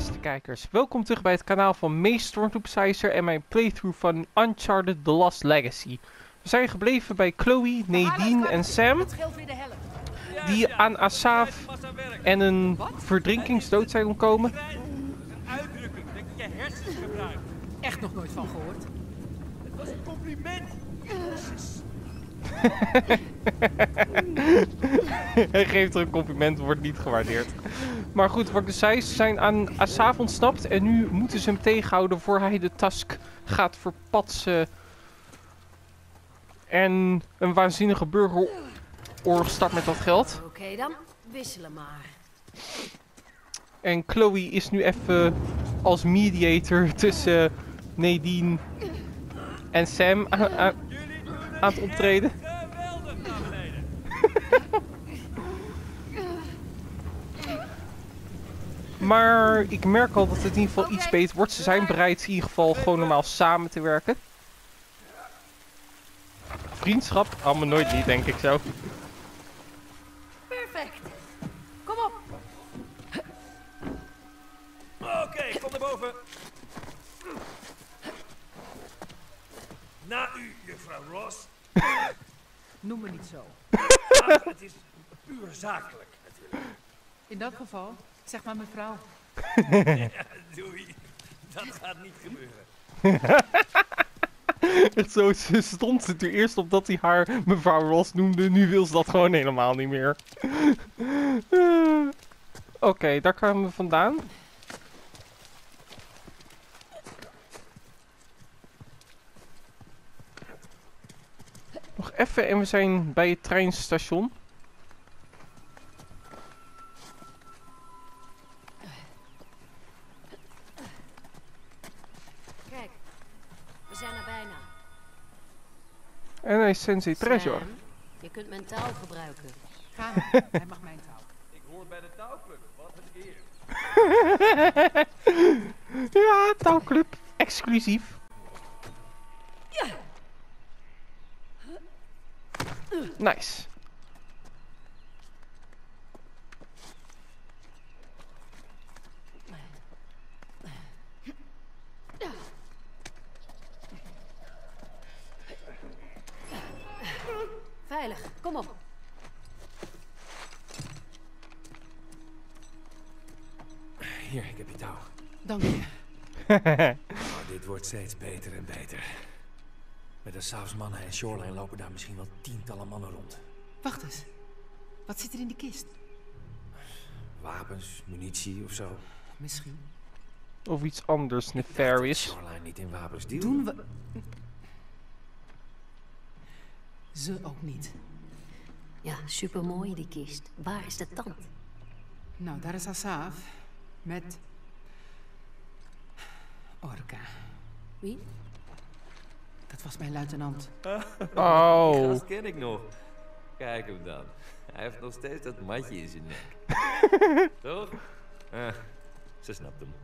beste kijkers. Welkom terug bij het kanaal van Mees Stormtroopsizer en mijn playthrough van Uncharted The Lost Legacy. We zijn gebleven bij Chloe, Nadine en Sam, die aan Asaf en een verdrinkingsdood zijn ontkomen. Een uitdrukking dat je hersens gebruikt. Echt nog nooit van gehoord. Het was een compliment. Hij geeft er een compliment, wordt niet gewaardeerd. Maar goed, wat ik dus zei, ze zijn aan Asaf ontsnapt en nu moeten ze hem tegenhouden voor hij de task gaat verpatsen. En een waanzinnige burgeroorlog start met dat geld. Oké dan, wisselen maar. En Chloe is nu even als mediator tussen Nadine en Sam aan het optreden. Geweldig, dames en heren. Maar ik merk al dat het in ieder geval iets beter wordt. Ze zijn bereid in ieder geval gewoon normaal samen te werken. Vriendschap? Allemaal nooit niet, denk ik zo. Perfect. Kom op. Oké, kom naar boven. Na u, juffrouw Ross. Noem me niet zo. Ah, het is puur zakelijk, natuurlijk. In dat geval, zeg maar mevrouw. Ja, doei. Dat gaat niet gebeuren. Echt zo, ze stond het er eerst op dat hij haar mevrouw Ross noemde. Nu wil ze dat gewoon helemaal niet meer. Oké, daar kwamen we vandaan. Nog even en we zijn bij het treinstation. Kijk, we zijn er bijna. En hij is Sensei Treasure. Sam, je kunt mijn touw gebruiken. Ga maar, hij mag mijn touw. Ik hoor bij de touwclub. Wat een eer. Ja, touwclub. Exclusief. Nice. Veilig, kom op. Hier, ik heb je touw. Dank je. Oh, dit wordt steeds beter en beter. Met de sausmannen en Shoreline lopen daar misschien wel tientallen mannen rond. Wacht eens. Wat zit er in die kist? Wapens, munitie of zo. Misschien. Of iets anders nefarious. Shoreline niet in wapens dealen. Doen we... Ze ook niet. Ja, supermooi die kist. Waar is de tand? Nou, daar is Asaf. Met... Orca. Wie? Dat was mijn luitenant. Oh. Die gast ken ik nog. Kijk hem dan. Hij heeft nog steeds dat matje in zijn nek. Toch? Ze snapt hem.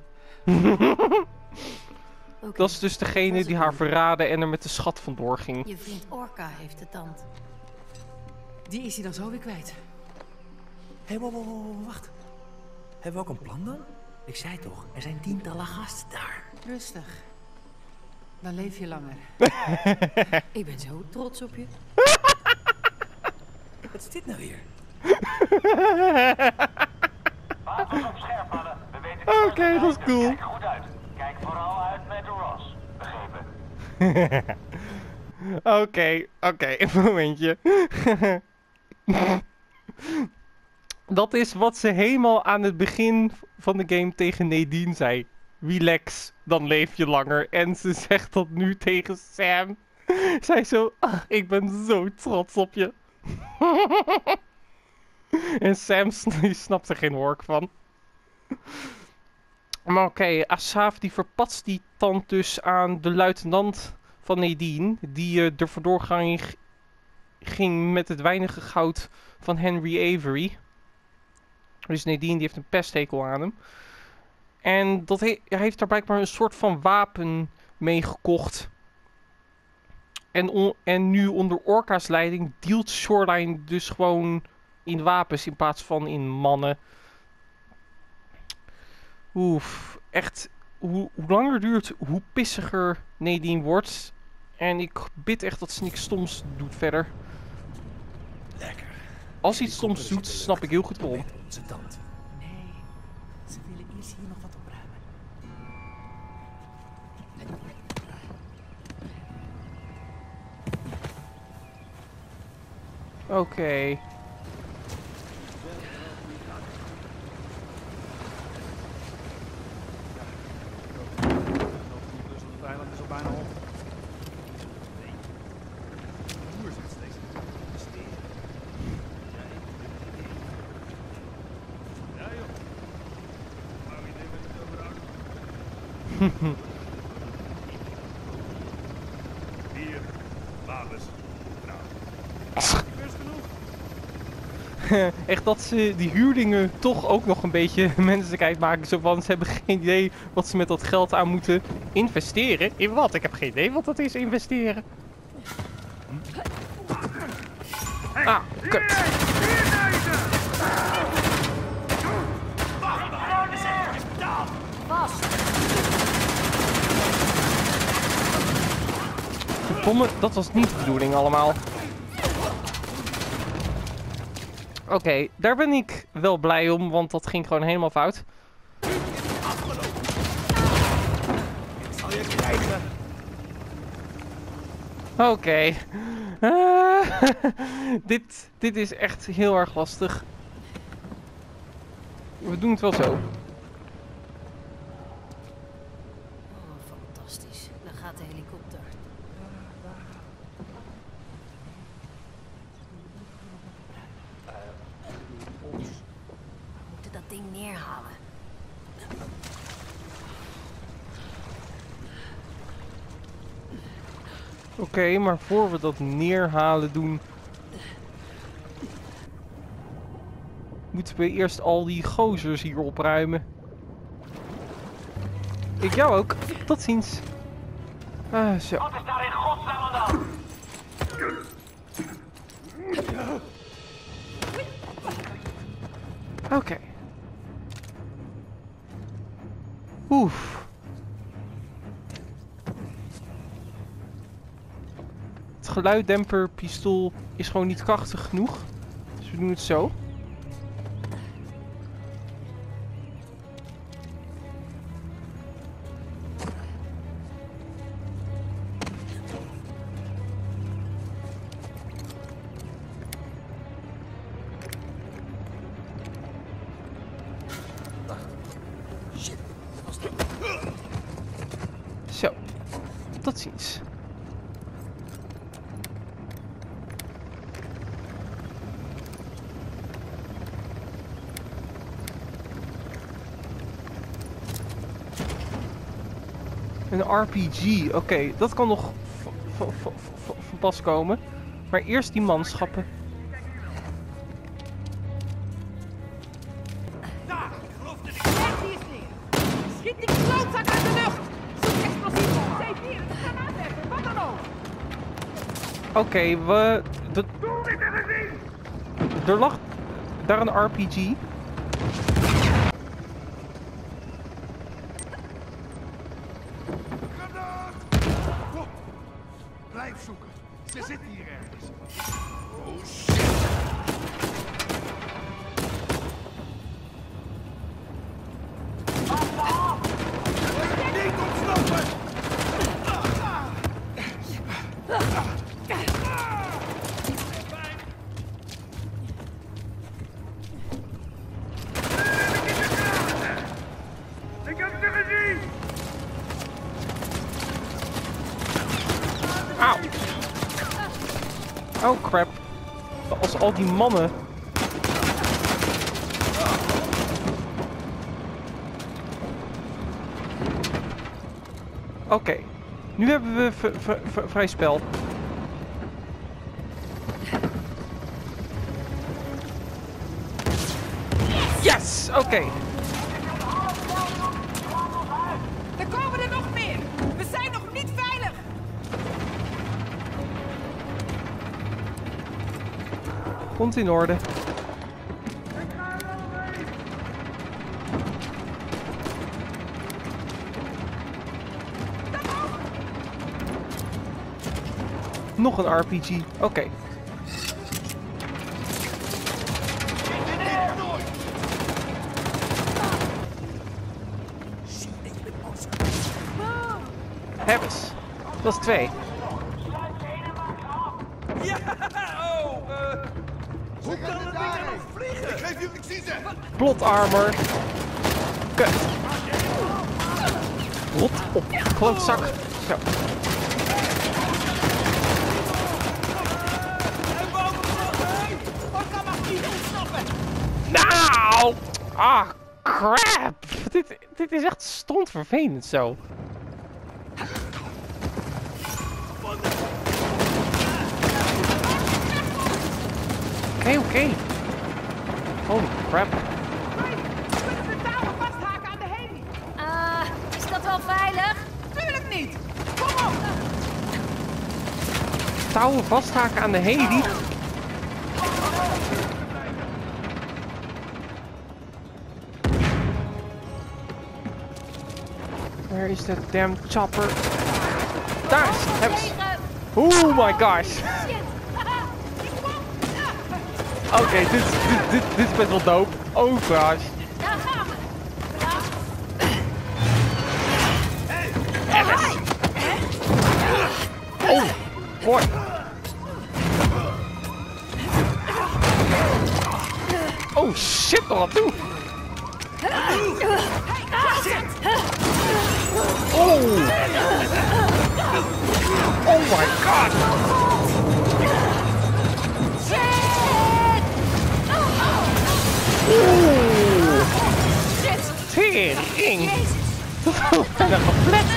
Oké. Dat is dus degene die haar verraden en er met de schat vandoor ging. Je vriend Orca heeft de tand. Die is hij dan zo weer kwijt. Hé, wow, wacht. Hebben we ook een plan dan? Ik zei toch, er zijn tientallen gasten daar. Rustig. Dan leef je langer. Ik ben zo trots op je. Wat is dit nou weer? Laten we op scherp hadden. We weten Oké, dat is cool. Kijk goed uit. Kijk vooral uit met Ross. Begrepen. Oké, een momentje. Dat is wat ze helemaal aan het begin van de game tegen Nadine zei. Relax, dan leef je langer. En ze zegt dat nu tegen Sam. Zij zo, ik ben zo trots op je. En Sam die snapt er geen hork van. Maar oké, Asaf die verpatst die tand dus aan de luitenant van Nadine. Die er vandoor ging met het weinige goud van Henry Avery. Dus Nadine die heeft een pesthekel aan hem. En hij heeft daar blijkbaar een soort van wapen mee gekocht. En nu onder Orca's leiding dealt Shoreline dus gewoon in wapens in plaats van in mannen. Oef, echt. Hoe langer het duurt, hoe pissiger Nadine wordt. En ik bid echt dat ze niks stoms doet verder. Lekker. Als hij iets stoms doet, snap ik heel goed waarom. Zijn tand. Nee, ze willen eerst hier nog wat opruimen. Oké. Het eiland is al bijna op. Nee. De boer zegt steeds investeren. Ja joh. Nou, idee met het overhouden. Bier, wapens, vrouw. Best genoeg. Echt dat ze die huurlingen toch ook nog een beetje menselijkheid maken. Zo van, ze hebben geen idee wat ze met dat geld aan moeten investeren. In wat? Ik heb geen idee wat dat is, investeren. Ah, kut. Verdomme, dat was niet de bedoeling allemaal. Oké, daar ben ik wel blij om, want dat ging gewoon helemaal fout. Zal je krijgen. Oké. Dit is echt heel erg lastig. We doen het wel zo. Oh, fantastisch. Daar gaat de helikopter. We moeten dat ding neerhalen. Oké, maar voor we dat neerhalen doen... moeten we eerst al die gozers hier opruimen. Ik jou ook. Tot ziens. Zo. Wat is daar in godsnaam aan dan? Oké. Oef. Het geluiddemperpistool is gewoon niet krachtig genoeg. Dus we doen het zo. Zo. Tot ziens. Een RPG, oké, dat kan nog van pas komen. Maar eerst die manschappen. Daar, geloof het niet. Kijk die eens neer. Schiet die klootzak uit de lucht. Zoek explosief op. Zet hier, een granaat leggen, wat dan ook. Oké, er lag daar een RPG. Granaat! Kom. Blijf zoeken. Ze zitten hier ergens. Oh shit. Niet ontsnappen! Ik heb ze gezien! Auw. Oh crap. Als al die mannen... Oké. Nu hebben we vrij spel. Yes! Oké. Er komen er nog meer. We zijn nog niet veilig. Komt in orde. Nog een RPG. Oké. Hebbes. Dat is 2. Ja! Oh, hoe kan dat ding dan nog vliegen? Ik zie ze! Plot armor. Kut. Rot op. Klootzak. Zo. En boven terug! Wat kan maar niet ontsnappen? Nou! Ah, crap! Dit is echt stond vervelend zo. Oké. Holy crap. Kunnen we de touwen vasthaken aan de heli? Is dat wel veilig? Tuurlijk niet! Kom op! Touwen vasthaken aan de heli. Where is that damn chopper? Daar is het. Hebben ze. Oh my gosh. Oké, dit is best wel dope. Oh gosh. Daar gaan we. Oh, boy. Oh shit, nog wat toe. Oh. Oh my god. Oeh. Tering. Ik ben er geplet.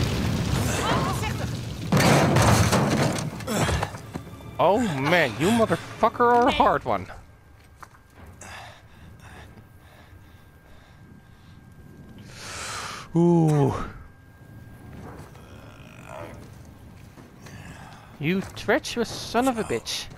Oh man, you motherfucker are a hard one. Oeh. You treacherous son of a bitch.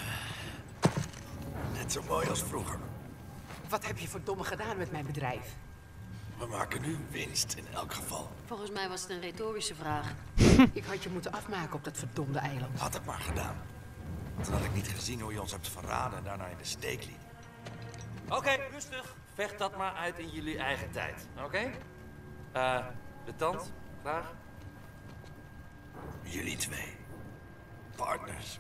Net zo mooi als vroeger. Wat heb je verdomme gedaan met mijn bedrijf? We maken nu winst in elk geval. Volgens mij was het een retorische vraag. Ik had je moeten afmaken op dat verdomde eiland. Had het maar gedaan. Toen had ik niet gezien hoe je ons hebt verraden en daarna in de steek liet. Oké, rustig. Vecht dat maar uit in jullie eigen tijd. Oké? De tand, klaar? Jullie twee. Partners.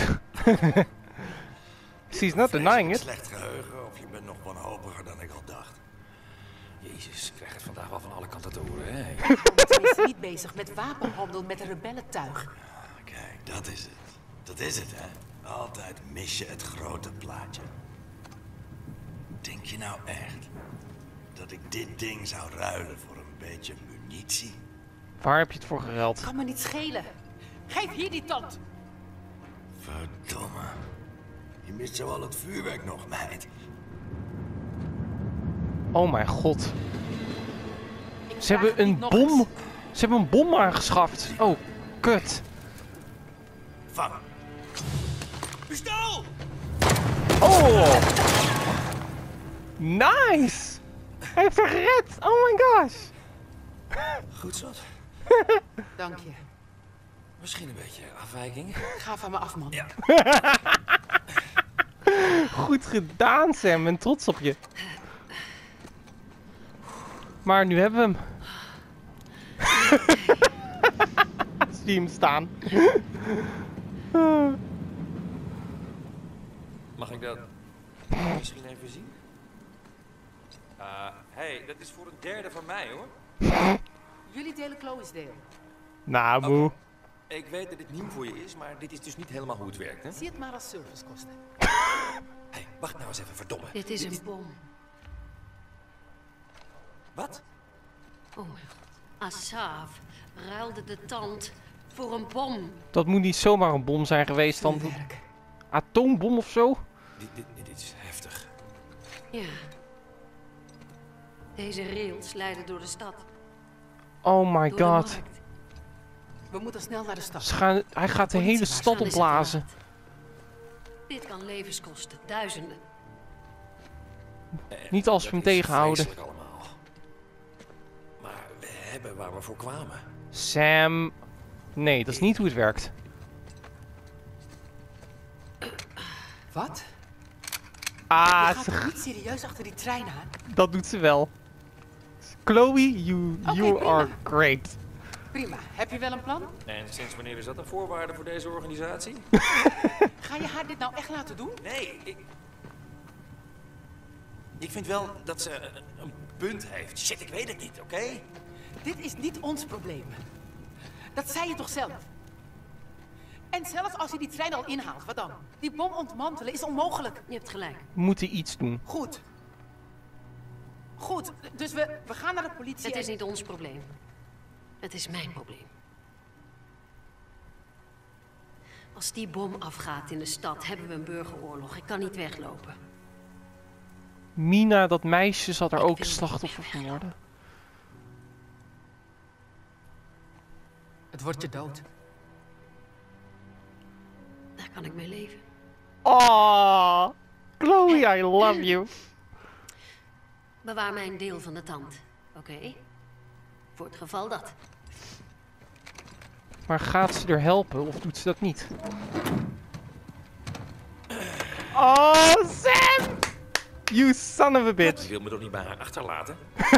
She's not denying it. Slecht geheugen of je bent nog wanhopiger dan ik al dacht. Jezus, ik krijg het vandaag wel van alle kanten te horen, hè? Hij is niet bezig met wapenhandel met een rebellentuig. Kijk, dat is het. Dat is het, hè? Altijd mis je het grote plaatje. Denk je nou echt dat ik dit ding zou ruilen voor een beetje munitie? Waar heb je het voor geruild? Kan me niet schelen. Geef hier die tand. Verdomme. Je mist zo al het vuurwerk nog, meid. Oh mijn god. Ik Ze hebben vraag het een niet nog bom. eens. Ze hebben een bom aangeschaft. Oh, kut. Vang. Pistool! Oh! Nice! Hij heeft haar gered! Oh my gosh! Goed zo. Dank je. Misschien een beetje afwijking. Ga van me af, man. Ja. Goed gedaan, Sam. Ik ben trots op je. Maar nu hebben we hem. Zie hem staan. Mag ik dat misschien even zien? Hey, dat is voor een derde van mij, hoor. Jullie delen Chloe's deel. Nou, moe. Ik weet dat dit nieuw voor je is, maar dit is dus niet helemaal hoe het werkt, hè? Zie het maar als servicekosten. Hey, wacht nou eens even, verdomme. Dit is een bom. Wat? Oh mijn god. Asaf ruilde de tand voor een bom. Dat moet niet zomaar een bom zijn geweest van Goed werk. atoombom of zo. Dit is heftig. Ja. Deze rails leiden door de stad. Oh my Door de god. markt. We moeten snel naar de stad. Hij gaat de hele stad Dan is het opblazen. te laat. Dit kan levens kosten, duizenden. Niet als we hem Dat is tegenhouden. vreselijk allemaal. Maar we hebben waar we voor kwamen. Sam. Nee, dat is niet hoe het werkt. Wat? Ah, Je gaat toch niet serieus achter die trein aan? dat doet ze wel. Chloe, you prima. are great. Prima. Heb je wel een plan? En sinds wanneer is dat een voorwaarde voor deze organisatie? Ga je haar dit nou echt laten doen? Nee, ik vind wel dat ze een punt heeft. Shit, ik weet het niet, oké? Dit is niet ons probleem. Dat zei je toch zelf? En zelfs als je die trein al inhaalt, wat dan? Die bom ontmantelen is onmogelijk. Je hebt gelijk. We moeten iets doen. Goed. Goed, dus we gaan naar de politie. Het is en- niet ons probleem. Het is mijn probleem. Als die bom afgaat in de stad, hebben we een burgeroorlog. Ik kan niet weglopen. Mina, dat meisje, zal er Ik ook wil niet slachtoffer meer van worden. Het wordt je dood. Daar kan ik mee leven. Oh, Chloe, I love you. Bewaar mij een deel van de tand, oké? Voor het geval dat. Maar gaat ze er helpen of doet ze dat niet? Oh, Sam! You son of a Je bitch. wil me toch niet bij haar achterlaten?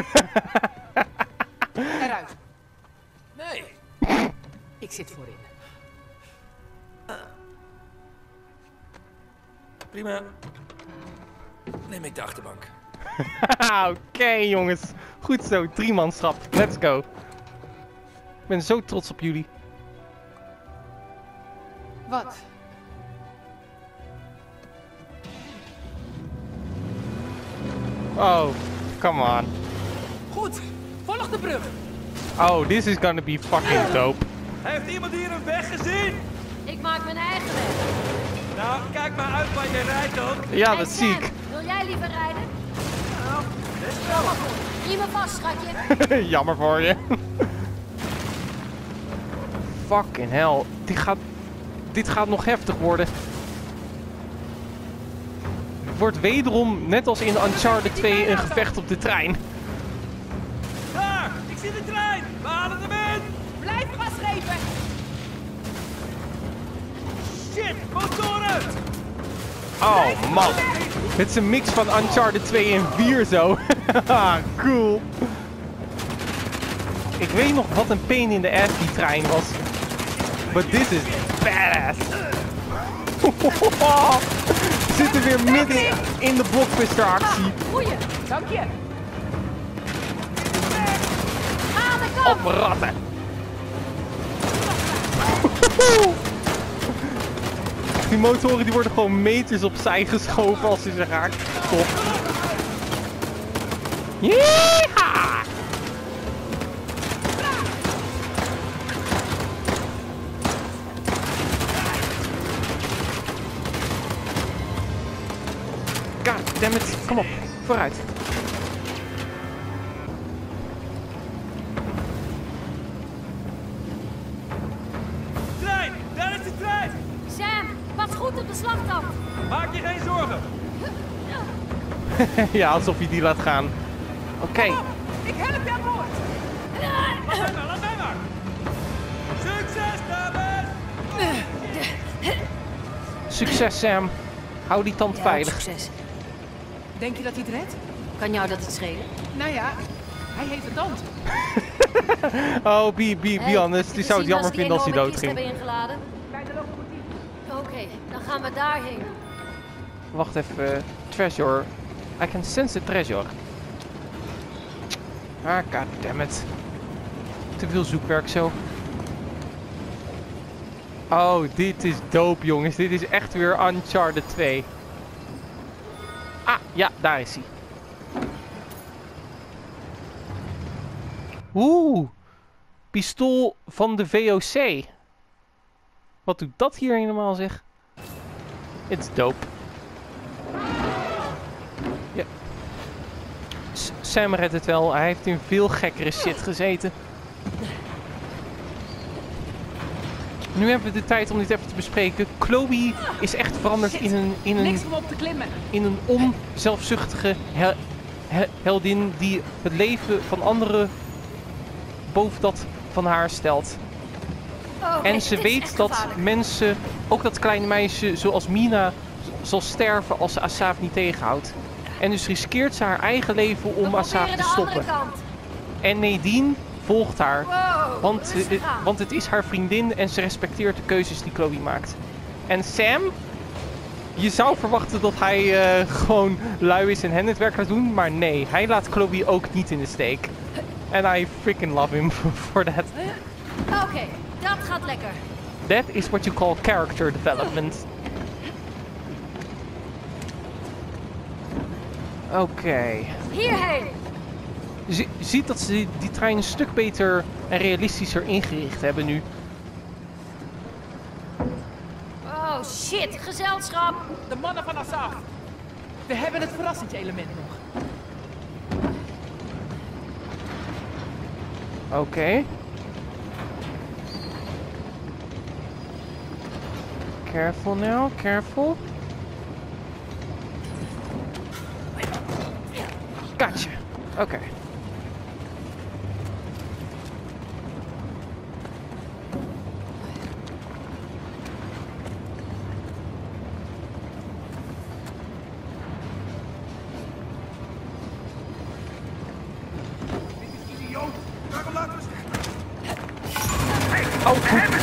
Eruit. Nee. Ik zit voorin. Prima. Neem ik de achterbank. Oké, jongens. Goed zo, 3-manschap. Let's go. Ik ben zo trots op jullie. Wat? Oh, come on. Goed, volg de brug. Oh, this is gonna be fucking dope. Heeft iemand hier een weg gezien? Ik maak mijn eigen weg. Nou, kijk maar uit waar je rijdt dan. Ja, dat zie ik. Wil jij liever rijden? Best wel. Riemen vast, schatje. Jammer voor je. Fucking hell. Dit gaat nog heftig worden. Het wordt wederom, net als in Uncharted 2, een gevecht op de trein. Daar, ik zie de trein. We halen hem in. Blijf gas geven. Shit, motor uit. Oh man. Het is een mix van Uncharted 2 en 4 zo. Cool. Ik weet nog wat een pain in the ass die trein was. But this is badass. We zitten weer midden in de blockbuster actie. Goeie, dank je. Aan de kant. Op ratten. Die motoren die worden gewoon meters opzij geschoven als je ze raakt. Top. Yeeha! God damn it. Kom op, vooruit. Trein, daar is de trein. Sam, pas goed op de slagtand. Maak je geen zorgen. Ja, alsof je die laat gaan. Oké. Ik help je aan boord. Laat mij maar. Succes, dames. Succes, Sam. Hou die tand veilig. Succes. Denk je dat hij het redt? Kan jou dat het schelen? Nou ja, hij heeft een tand. Oh, be honest. Die zou het jammer vinden als hij dood ging. Hebben ingeladen? Bij de locomotief. Oké, dan gaan we daarheen. Wacht even. Treasure. I can sense the treasure. Ah, goddammit. Te veel zoekwerk zo. Oh, dit is dope, jongens. Dit is echt weer Uncharted 2. Ah, ja, daar is hij. Oeh. Pistool van de VOC. Wat doet dat hier helemaal, zeg? It's dope. Ja. Sam redt het wel. Hij heeft in veel gekkere shit gezeten. Nu hebben we de tijd om dit even te bespreken. Chloe is echt veranderd Niks om op te klimmen. in een onzelfzuchtige heldin die het leven van anderen boven dat van haar stelt. Oh, En ze weet dat mensen, ook dat kleine meisje zoals Mina, zal sterven als ze Asaf niet tegenhoudt. En dus riskeert ze haar eigen leven om We Asaf proberen te de stoppen. andere kant. En Nadine volgt haar. Wow, rustig aan. Want het is haar vriendin en ze respecteert de keuzes die Chloe maakt. En Sam? Je zou verwachten dat hij gewoon lui is en hen het werk gaat doen. Maar nee, hij laat Chloe ook niet in de steek. En I freaking love him for that. Oké, dat gaat lekker. That is what you call character development. Oké. Hierheen. Je ziet dat ze die trein een stuk beter en realistischer ingericht hebben nu. Oh shit, gezelschap. De mannen van Asaf. We hebben het verrassingselement nog. Oké. Careful now, careful. Gotcha. Oké. Idioot! Waarom laten we ze... Oh,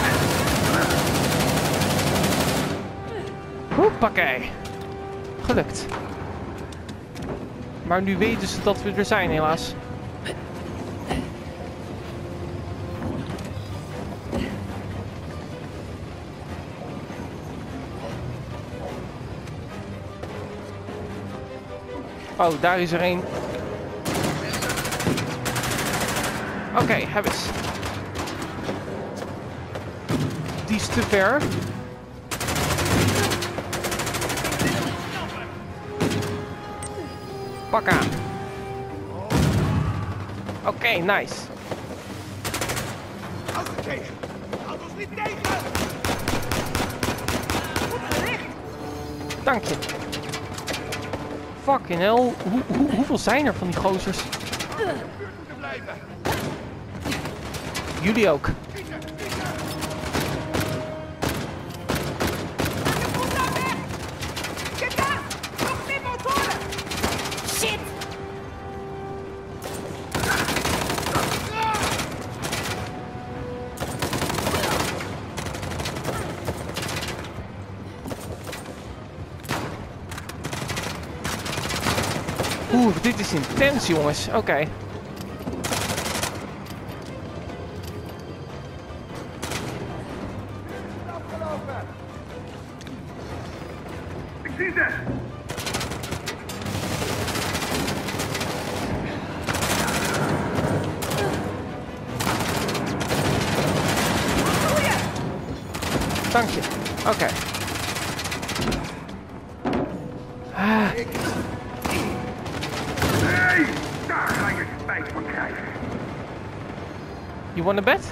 hoppakee. Gelukt. Maar nu weten ze dat we er zijn, helaas. Oh, daar is er één. Oké, heb eens. Die is te ver. Pak aan. Oké, nice. Uitgekeken! Houd ons niet tegen! Dank je. Fucking hell. Hoeveel zijn er van die gozers? Moeten blijven! Jullie ook. Shit. Oeh, dit is intens, jongens. Oké. Ik zie ze! Dank je. Oké. Ah, Nee! Daar ga je spijt van krijgen! you want a bet?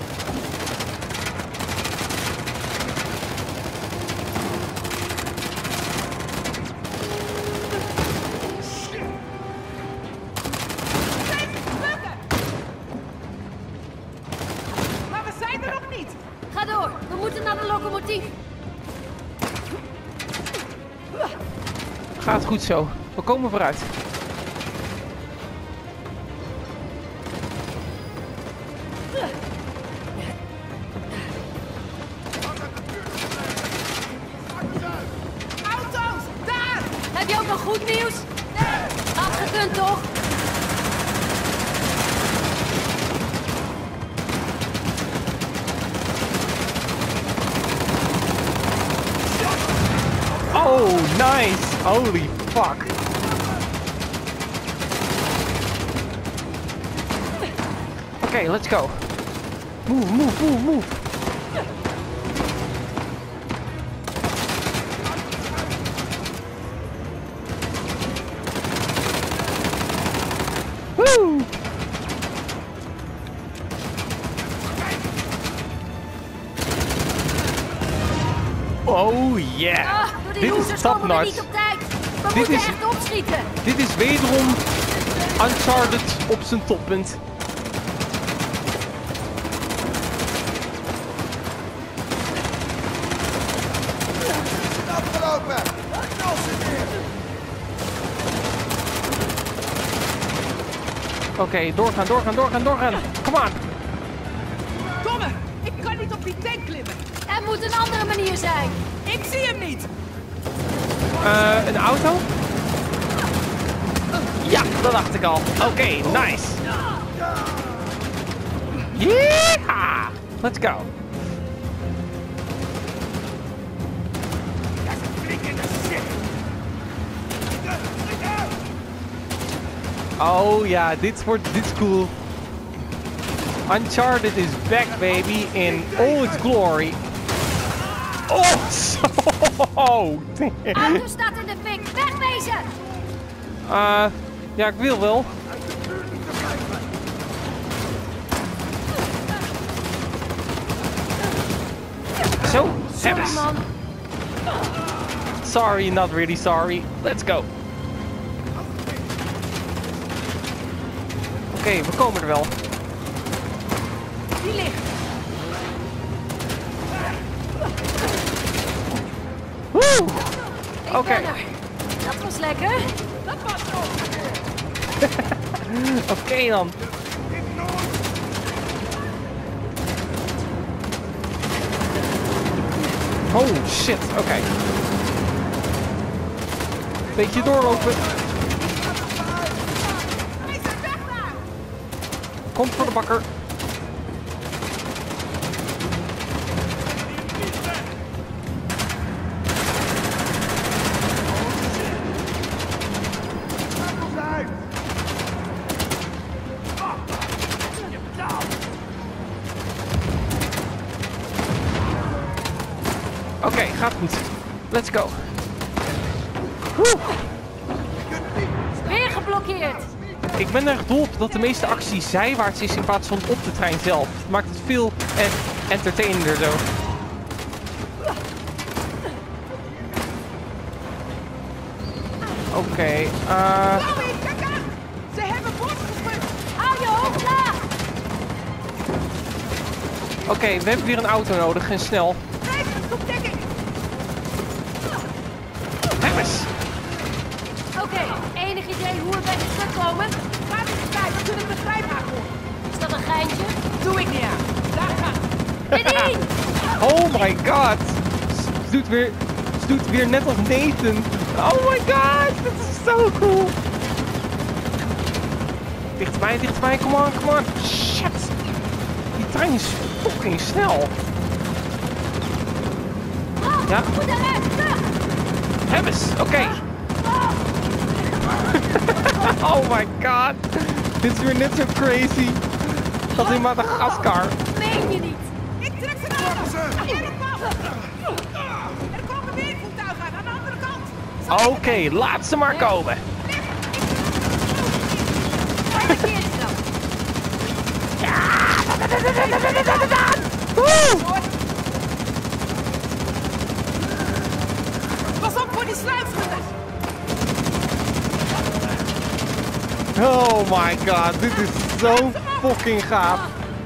Maar we zijn er nog niet. Ga door, we moeten naar de locomotief. Gaat goed zo. We komen vooruit. Auto's, daar! Heb je ook nog goed nieuws? Afgekund toch? Oh, nice. Holy fuck. Okay, let's go. Move, move, move, move. Woo! Oh yeah. Ah, door die Dit is losers komen we topnotch. niet op tijd. We Dit moeten is- echt opschieten. Dit is wederom Uncharted op zijn toppunt. Afgelopen! Oké, doorgaan. Kom aan. Domme, ik kan niet op die tank klimmen. Er moet een andere manier zijn. Ik zie hem niet. Een auto? Ja, dat dacht ik al. Oké, nice. Yeah! Let's go. Oh ja, dit is cool. Uncharted is back, baby, in all its glory. Oh, zo! Auto staat in de fik. Wegwezen! Ja, ik wil wel. Zo, Sorry, hebben ze. man. Sorry, not really sorry. Let's go. Oké, we komen er wel. Die ligt. Woe! Ik Oké. ben er. Dat was lekker. Dat was nog. Oké dan. Oh shit, oké. Beetje doorlopen. Hij is er weg daar. Komt voor de bakker. Oké, gaat goed. Let's go. Woe. Weer geblokkeerd. Ik ben er dol op dat de meeste actie zijwaarts is in plaats van op de trein zelf. Het maakt het veel entertainender zo. Oké, Chloe, kijk aan. Ze hebben bord geput. Hou je hoofd laag. oké, we hebben weer een auto nodig en snel. Nee, zoek dekking. Hemmers! Oké, enig idee hoe we bij de truck komen? Ga eens kijken, we kunnen de trein aankomen. Is dat een geintje? Doe ik niet aan. Daar gaat het. Nadine! Oh my god! Ze doet weer net als Nathan. Oh my god, dit is zo cool. Dichterbij, come on. Shit! Die trein is fucking snel. Ja. Moet eruit, terug! Hemmers, oké. Oh my god. Dit is weer net zo crazy als in Madagaskar. Meen je niet? Ik trek ze naar de Er komen weer voertuigen aan de andere kant. Oké, laat ze maar komen. Wat keer is dat? Woe! Pas op voor die sluipschutters. Oh my god, dit is zo fucking gaaf.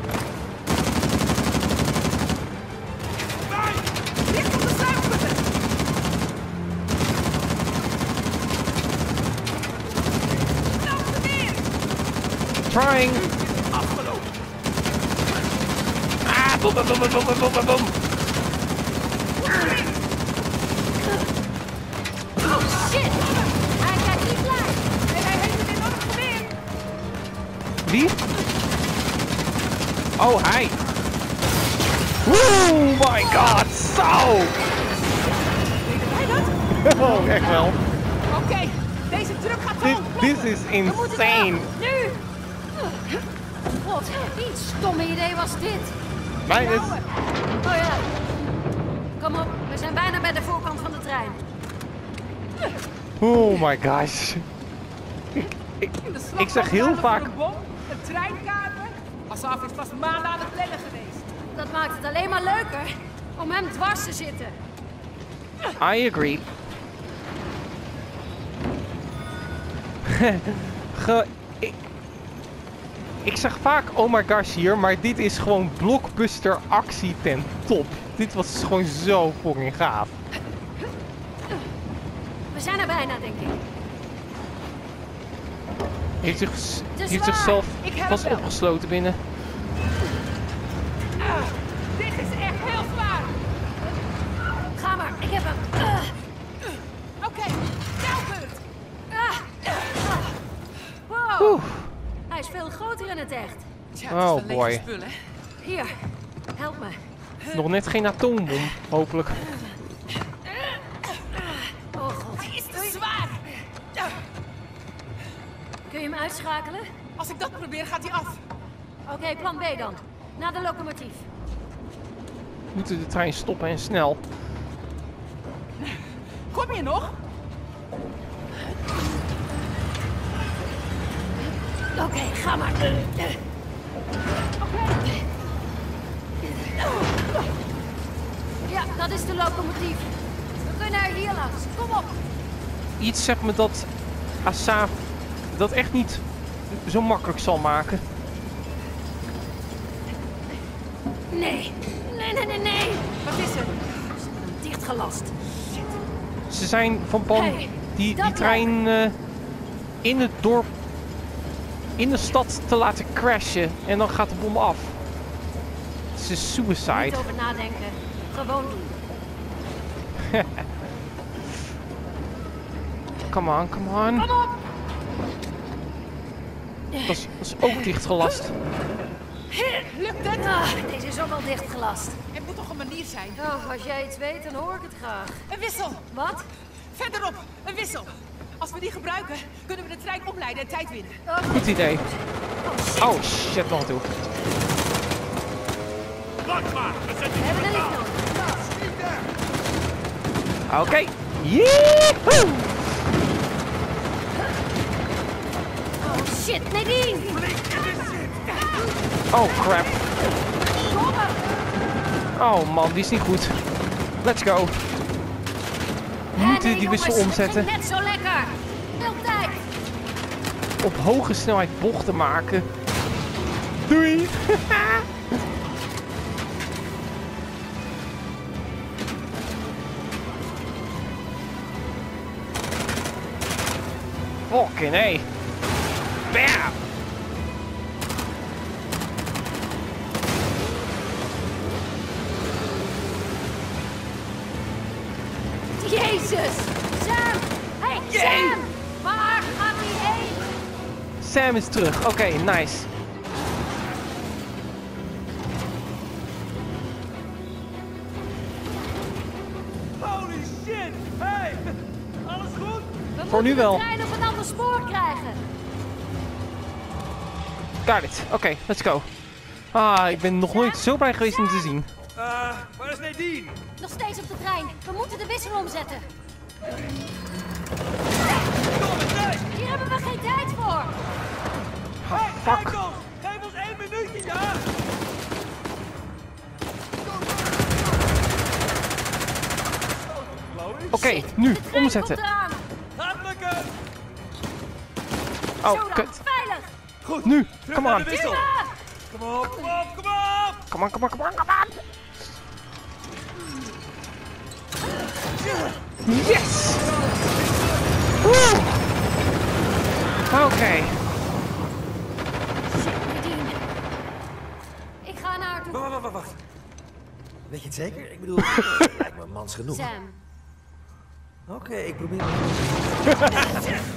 Richt op de sluipschutters. Knap ze neer. Trying. Afgelopen. Ah, boom. Oh shit! Hij gaat niet blij. En hij heeft het in nog proberen. Wie? Oh, hij. Oh my god, zo! Weet hij dat? Oh, echt wel. Oké, deze truck gaat gewoon. This is We moeten insane. eraf. Nu! Wat een stomme idee was dit. Mijn is... Oh ja. Kom op, we zijn bijna bij de voorkant van de trein. Oh my gosh. Ik zeg heel vaak... Een bom, een treinkamer. Asaf is vast maanden aan het plannen geweest. Dat maakt het alleen maar leuker om hem dwars te zitten. I agree. Ik zeg vaak oh my gosh hier, maar dit is gewoon blockbuster actie ten top. Dit was gewoon zo fucking gaaf. We zijn er bijna, denk ik. Heeft zichzelf Ik help vast wel. opgesloten binnen. Dit is echt heel zwaar. Ga maar, ik heb hem. Oké, jouw beurt. Wow, Oeh. hij is veel groter in het echt. Tja, Oh, het is wel boy. lege spul, hè? Hier, help me. Nog net geen atoombom, hopelijk. Oh god. Hij is te zwaar. Kun je hem uitschakelen? Als ik dat probeer, gaat hij af. Oké, plan B dan. Naar de locomotief. We moeten de trein stoppen en snel. Kom je nog? Oké, ga maar. Ja, dat is de locomotief. We kunnen er hier langs. Kom op. Iets zegt me dat Asaf dat echt niet zo makkelijk zal maken. Nee. Nee. Wat is er? Ze hebben hem dichtgelast. Ze zijn van plan Hey, die dat trein in het dorp, in de stad te laten crashen. En dan gaat de bom af. Het is suicide. Niet over nadenken. Gewoon doen. Come on. Kom op. Dat is ook dichtgelast. Lukt het? Deze is ook al dichtgelast. Er moet toch een manier zijn? Oh, als jij iets weet, dan hoor ik het graag. Een wissel. Wat? Verderop, een wissel. Als we die gebruiken, kunnen we de trein omleiden en tijd winnen. Goed idee. Oh shit, nog toe. Wacht maar, we zetten We hebben een licht nodig. Oké. Yeehoe! Oh shit, Nadine! Oh crap. Oh man, die is niet goed. Let's go. We moeten Nee, die wissel jongens, omzetten. Het ging net zo lekker. Veel tijd. Op hoge snelheid bochten maken. Doei! Fucking hey. Bam! Jezus! Sam! Hey, Sam! Waar gaat hij heen? Sam is terug. Oké, nice. Holy shit! Hey! Alles goed? We Voor nu moeten wel. de trein op een ander spoor krijgen. Got it. Oké, let's go. Ah, ik ben nog nooit zo blij geweest om te zien. Waar is Nadine? Nog steeds op de trein. We moeten de wissel omzetten. Domme tijd! Hier hebben we geen tijd voor. Ah, fuck. Michael, geef ons 1 minuutje, ja? Oké, nu, De trein omzetten. komt eraan. Gaat lukken! Oh, Zo dan, kut. veilig. Goed, nu. Terug Come naar on. de wissel! Ah, Kom op, kom op, kom op! Come on, come on, come on, come on. Yes! Woe! Oké. shit, Nadine. Ik ga naar haar toe. Wacht. Weet je het zeker? Ik bedoel, het lijkt me mans genoeg. Sam. Oké, ik probeer het.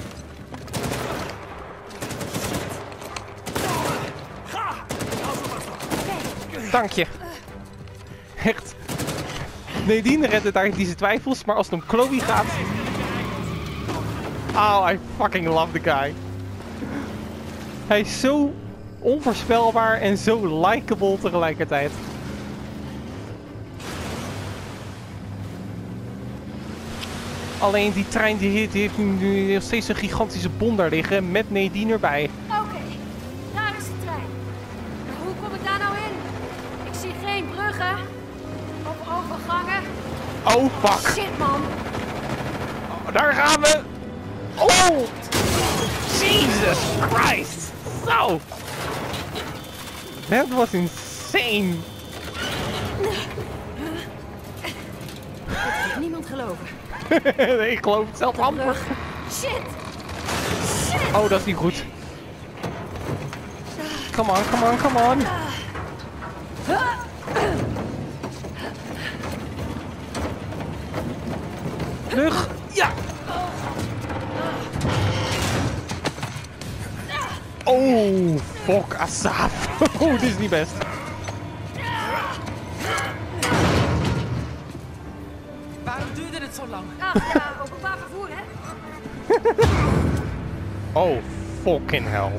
Dank je. Echt. Nadine redde daar deze twijfels, maar als het om Chloe gaat... Oh, I fucking love the guy. Hij is zo onvoorspelbaar en zo likable tegelijkertijd. Alleen die trein die heeft nu nog steeds een gigantische bom daar liggen met Nadine erbij. Oké, daar is de trein. Maar hoe kom ik daar nou in? Ik zie geen bruggen of overgangen. Oh fuck. Shit, man. Daar gaan we! Oh! Jesus Christ! Zo! That was insane! Niemand geloven. Nee, ik geloof het zelf amper. Brug. Shit. Shit. Oh, dat is niet goed. Come on, come on, come on. Vlug. Ja. Oh, fuck, Asaf. Oh, dit is niet best. Waarom duurde het zo lang? Ach ja, openbaar vervoer, hè? Oh, fucking hell.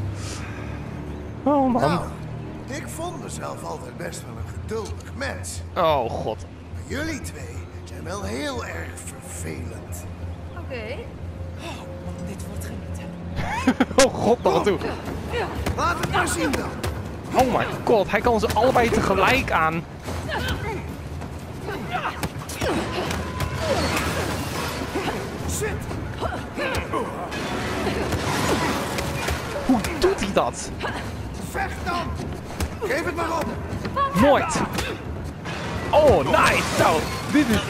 Oh, man. Nou, ik vond mezelf altijd best wel een geduldig mens. Oh, god. Maar jullie twee zijn wel heel erg vervelend. Oké. Dit wordt genieten. Oh, god, nog aan toe. Laat het maar zien dan. Oh my god, hij kan ze allebei tegelijk aan. Zit. Hoe doet hij dat? Vecht dan. Geef het maar op. Nooit. Oh, nice. Nou, dit is...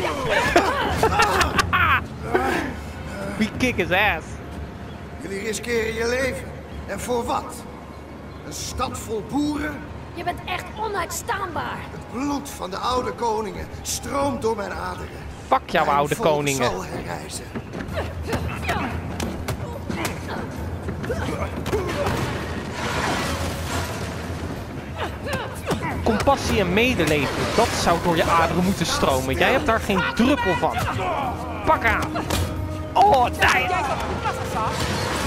We kick his ass. Jullie riskeren je leven. En voor wat? Een stad vol boeren? Je bent echt onuitstaanbaar. Het bloed van de oude koningen stroomt door mijn aderen. Fuck jouw Mijn oude volk koningen. zal herrijzen. Compassie en medeleven, dat zou door je aderen moeten stromen. Jij hebt daar geen druppel van. Pak aan. Oh, nice. Jij zou goed was, Asaf.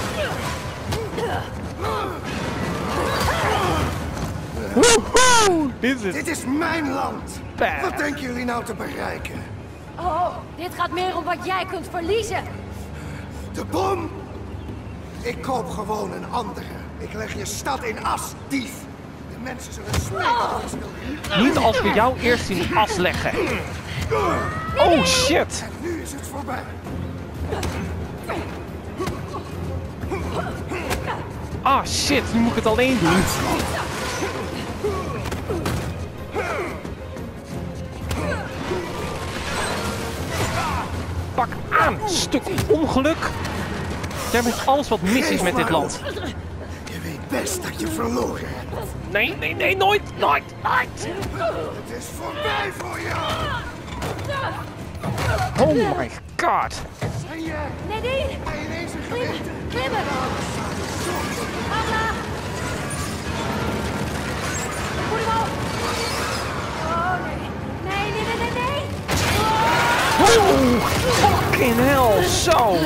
Woehoe. Dit is mijn land. Bad. Wat denken jullie nou te bereiken? Oh, dit gaat meer om wat jij kunt verliezen. De bom? Ik koop gewoon een andere. Ik leg je stad in as, dief. De mensen zullen smeken. Niet als we jou eerst in de as leggen. Oh shit. Nu is het voorbij. Ah shit, nu moet ik het alleen doen. Pak aan, stuk ongeluk. Jij bent alles wat mis is met dit land. Je weet best dat je verloren hebt. Nee, nee, nee, nooit, nooit, nooit. Het is voorbij voor jou. Oh my god. En jij, Nadine, ben je ineens een klimmen, geweten? klimmen. Anna. Goed hem op. Oh nee, nee, nee, nee, nee, nee. Oh, fucking hell, zo.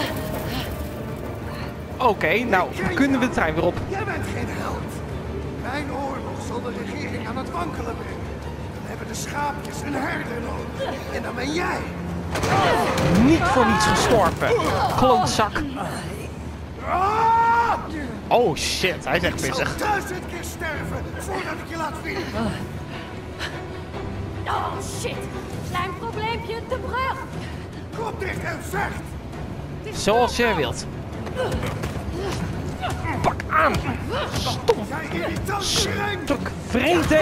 Oké, nou, kunnen we de trein weer op. Jij bent geen held. Mijn oorlog zal de regering aan het wankelen brengen. Dan hebben de schaapjes een herder nodig. En dan ben jij. Niet voor niets gestorven. Klootzak. Ah! Oh shit, hij is echt Ik zal pissig. 1000 keer sterven voordat ik je laat vliegen. Oh shit, klein probleempje, de brug. Kom dicht en vecht. Zoals jij wilt. Pak aan. Stom. Jij irritant schijn. Stuk vreten.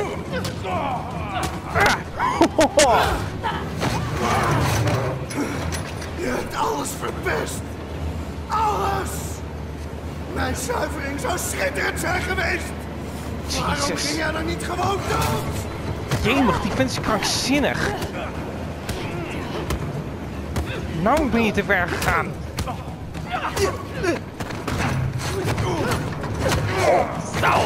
Je hebt alles verpest. Alles. Mijn zuivering zou schitterend zijn geweest. Waarom ging Jezus. jij dan niet gewoon dood? Jemig, die vent is krankzinnig. Nou ben je te ver gegaan. Zo.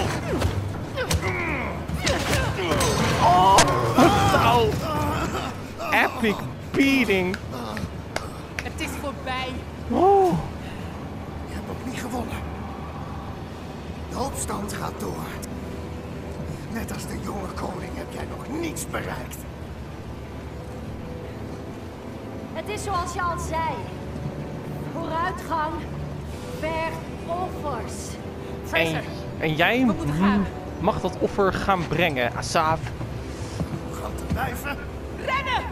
Oh, zo. Epic beating. Het is voorbij. Oh. Je hebt nog niet gewonnen. De opstand gaat door. Net als de jonge koning heb jij nog niets bereikt. Het is zoals je al zei. Vooruitgang vergt offers. En jij mag dat offer gaan brengen, Asaf. Gaan te blijven. Rennen!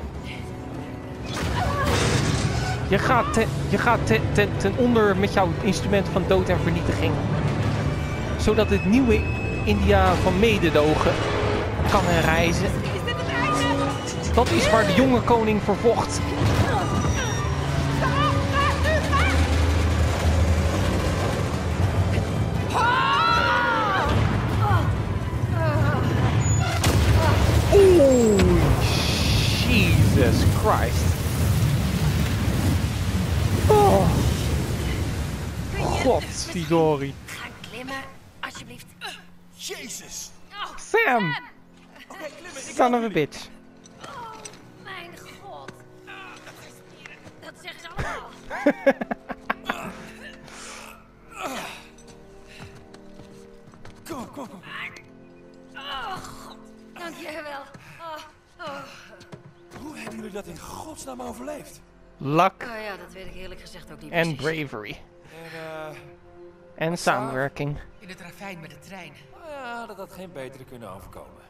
Je gaat ten onder met jouw instrument van dood en vernietiging. Zodat het nieuwe India van mededogen kan herrijzen. Is dit het einde? Dat is waar de jonge koning voor vocht. Godsidori. Ga klimmen, alsjeblieft. Jezus! Oh, Sam! Oké, klimmen. Son of a bitch. oh, mijn god. Dat zeggen ze allemaal. Kom. Oh, god. Dankjewel. Oh. Hoe hebben jullie dat in godsnaam overleefd? Luck Oh ja, dat weet ik eerlijk gezegd ook niet en precies. bravery. En En samenwerking. In het ravijn met de trein. Ja, dat had geen betere kunnen overkomen.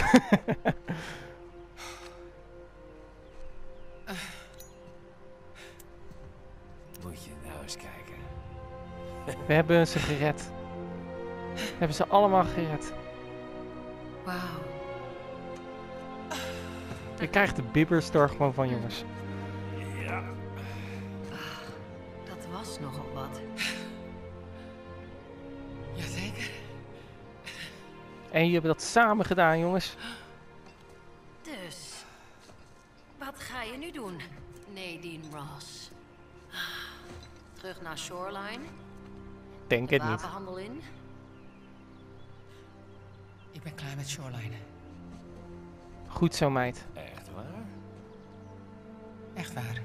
Moet je nou eens kijken. We hebben ze gered. We hebben ze allemaal gered. Wauw. Je krijgt de bibbers er gewoon van, jongens. ja. Dat was nogal wat. Jazeker. En jullie hebben dat samen gedaan, jongens. Dus, wat ga je nu doen, Nadine Ross? Terug naar Shoreline? Denk De het niet. wapenhandel in? Ik ben klaar met Shoreline. Goed zo, meid. Echt waar? Echt waar.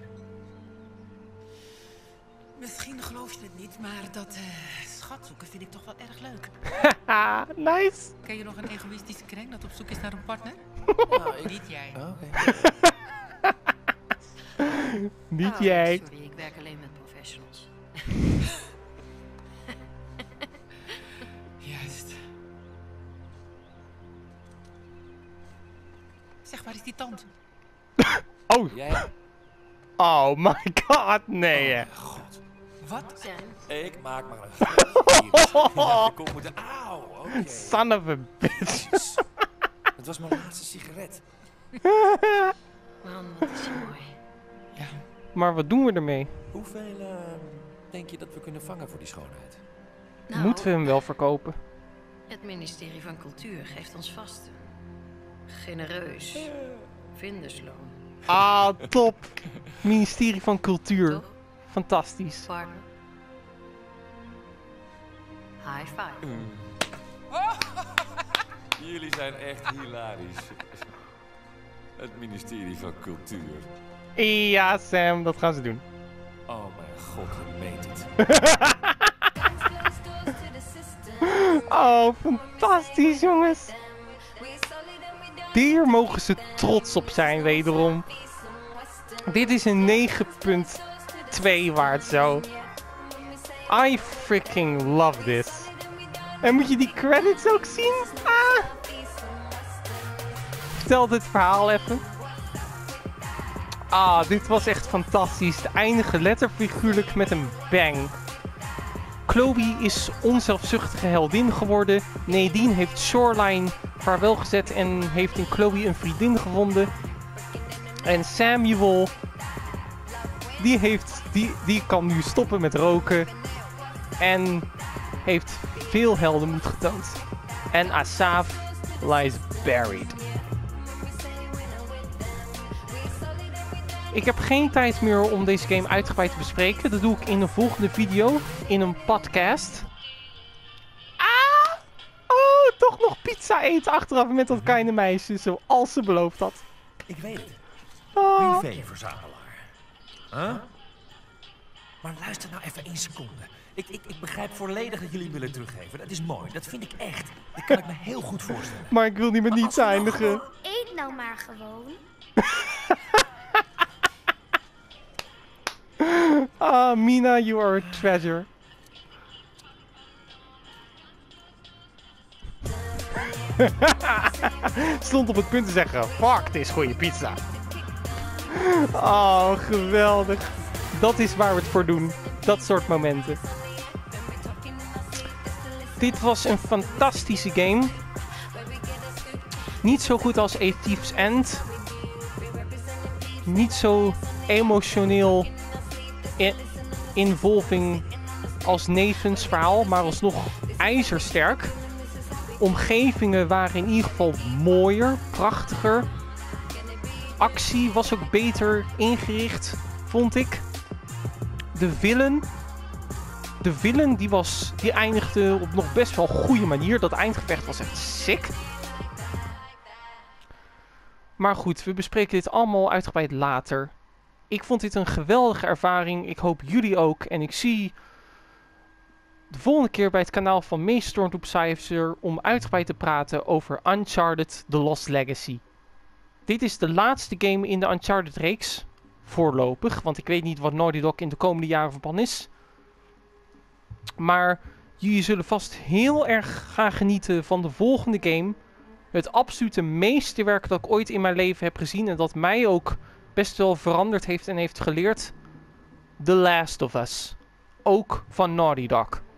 Misschien geloof je het niet, maar dat schatzoeken vind ik toch wel erg leuk. Haha, nice. Ken je nog een egoïstische kreng dat op zoek is naar een partner? Nou, Niet jij. Oké. Niet Oh, jij. Sorry, ik werk alleen met professionals. Juist. Zeg, waar is die tand? Oh, Jij? oh my god, nee. hè. God. Wat? Sam, Ik maak maar een grapje. Ja, de kop moeten... Auw, oké. Son of a bitch. Het was mijn laatste sigaret. man, wat is je mooi. Ja, Maar wat doen we ermee? Hoeveel denk je dat we kunnen vangen voor die schoonheid? Nou, Moeten we hem wel verkopen? het ministerie van Cultuur geeft ons vast genereus vindersloon. Ah, top. Ministerie van Cultuur. Toch, Fantastisch. partner? High five. Jullie zijn echt hilarisch. Het ministerie van Cultuur. Ja, Sam, dat gaan ze doen. Oh mijn god, je meent het. Oh, fantastisch, jongens. Hier mogen ze trots op zijn, wederom. Dit is een 9.2 waard zo. I freaking love this. En moet je die credits ook zien? Ah. Vertel dit verhaal even. Ah, dit was echt fantastisch. De eindigen letterfiguurlijk met een bang. Chloe is onzelfzuchtige heldin geworden. Nadine heeft Shoreline vaarwel gezet en heeft in Chloe een vriendin gevonden. En Samuel, die kan nu stoppen met roken. En heeft veel heldenmoed getoond. En Asaf lies buried. Ik heb geen tijd meer om deze game uitgebreid te bespreken. Dat doe ik in een volgende video, in een podcast. Ah! Oh, toch nog pizza eten achteraf met dat kleine meisje, zoals ze beloofd had. Ik weet het. Oh. Privéverzamelaar. Huh? Maar luister nou even 1 seconde. Ik begrijp volledig dat jullie willen teruggeven. Dat is mooi. Dat vind ik echt. Dat kan ik me heel goed voorstellen. Maar ik wil niet met niets eindigen. Eet nou maar gewoon. Ah, Mina, you are a treasure. Stond op het punt te zeggen, fuck, dit is goede pizza. Oh, geweldig. Dat is waar we het voor doen. Dat soort momenten. Dit was een fantastische game. Niet zo goed als A Thief's End. Niet zo emotioneel involving als Nathan's verhaal, maar alsnog ijzersterk. Omgevingen waren in ieder geval mooier, prachtiger. Actie was ook beter ingericht, vond ik. De villain De villain die eindigde op nog best wel goede manier. Dat eindgevecht was echt sick. Maar goed, we bespreken dit allemaal uitgebreid later. Ik vond dit een geweldige ervaring. Ik hoop jullie ook. En ik zie de volgende keer bij het kanaal van Meester Stormtroop Cypher om uitgebreid te praten over Uncharted The Lost Legacy. Dit is de laatste game in de Uncharted reeks. Voorlopig, want ik weet niet wat Naughty Dog in de komende jaren van plan is. Maar jullie zullen vast heel erg gaan genieten van de volgende game. Het absolute meesterwerk dat ik ooit in mijn leven heb gezien. En dat mij ook best wel veranderd heeft en heeft geleerd. The Last of Us. Ook van Naughty Dog.